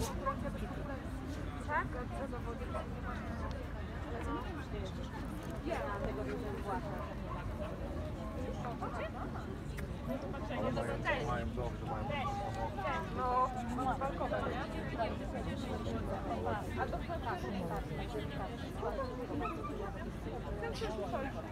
Tak? Co zawody? Nie, tego nie wypłacę. Ale mają dobrze, mają no, walkowe, nie? A to tak, tak.